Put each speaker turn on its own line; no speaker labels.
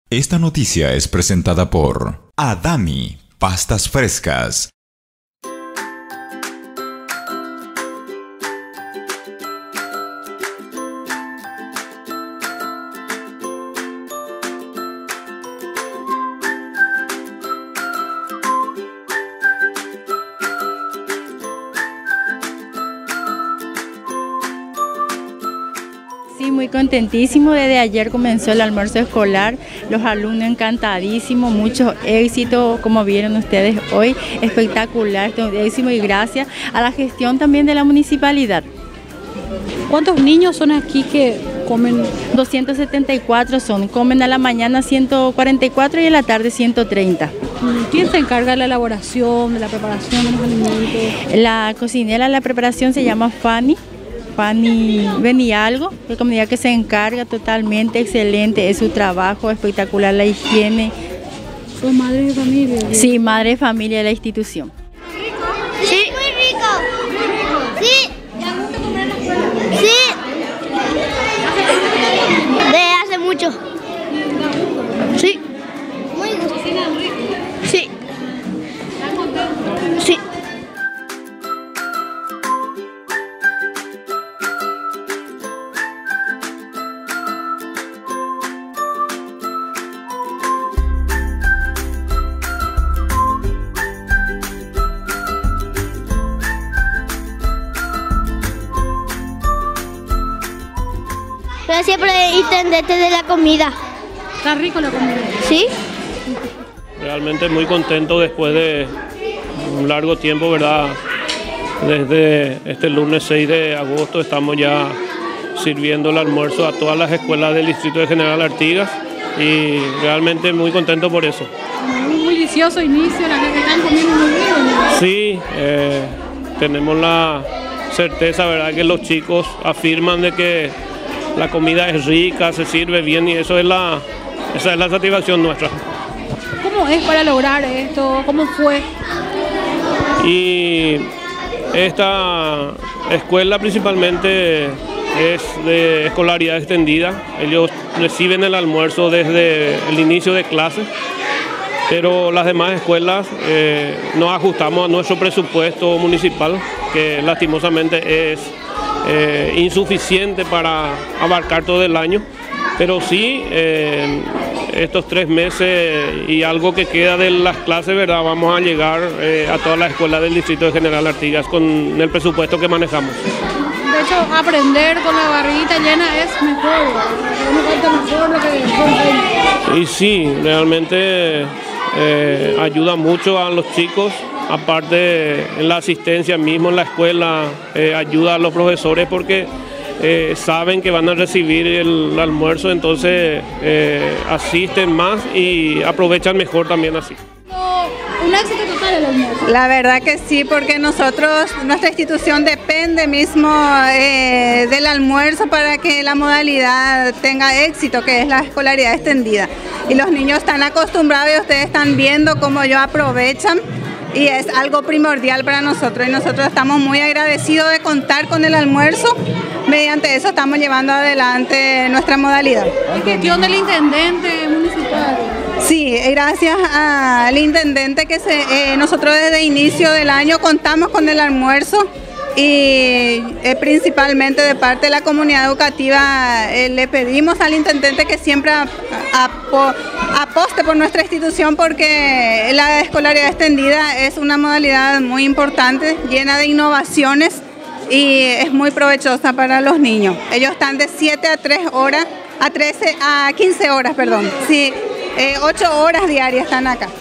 Esta noticia es presentada por Adami, pastas frescas.
Sí, muy contentísimo. Desde ayer comenzó el almuerzo escolar, los alumnos encantadísimos, mucho éxito, como vieron ustedes hoy, espectacular, éxito, y gracias a la gestión también de la municipalidad.
¿Cuántos niños son aquí que comen?
274 son, comen a la mañana 144 y a la tarde 130.
¿Quién se encarga de la elaboración, de la preparación de los alimentos?
La cocinera de la preparación se llama Fanny Benialgo, la comunidad que se encarga totalmente, excelente, es su trabajo, espectacular la higiene.
¿Son madre de familia?
Sí, madre de familia de la institución.
Sí, muy rico. Sí. Sí. De hace mucho. Sí. Muy rico. Sí. Sí. Gracias por el intendente de la comida.
¿Está rico la comida?
¿Sí?
Realmente muy contento después de un largo tiempo, ¿verdad? Desde este lunes 6 de agosto estamos ya sirviendo el almuerzo a todas las escuelas del distrito de General Artigas y realmente muy contento por eso.
Un muy delicioso inicio, la gente está comiendo muy bien.
Sí, tenemos la certeza, ¿verdad?, que los chicos afirman de que la comida es rica, se sirve bien y esa es la satisfacción nuestra.
¿Cómo es para lograr esto? ¿Cómo fue?
Y esta escuela principalmente es de escolaridad extendida. Ellos reciben el almuerzo desde el inicio de clases, pero las demás escuelas nos ajustamos a nuestro presupuesto municipal, que lastimosamente es insuficiente para abarcar todo el año, pero sí estos 3 meses y algo que queda de las clases, ¿verdad?, vamos a llegar a todas las escuelas del distrito de General Artigas con el presupuesto que manejamos.
De hecho, aprender con la barriguita llena es mejor, uno falta mejor lo que...
Y sí, realmente ayuda mucho a los chicos. Aparte, en la asistencia mismo en la escuela, ayuda a los profesores porque saben que van a recibir el almuerzo, entonces asisten más y aprovechan mejor también así.
Un éxito total el almuerzo.
La verdad que sí, porque nuestra institución depende mismo del almuerzo para que la modalidad tenga éxito, que es la escolaridad extendida. Y los niños están acostumbrados y ustedes están viendo cómo ellos aprovechan. Y es algo primordial para nosotros y nosotros estamos muy agradecidos de contar con el almuerzo. Mediante eso estamos llevando adelante nuestra modalidad.
¿Es gestión del intendente municipal?
Sí, gracias al intendente que nosotros desde inicio del año contamos con el almuerzo y principalmente de parte de la comunidad educativa le pedimos al intendente que siempre aposte por nuestra institución porque la escolaridad extendida es una modalidad muy importante, llena de innovaciones y es muy provechosa para los niños. Ellos están de 7 a 3 horas, a 15 horas, perdón. Sí, 8 horas diarias están acá.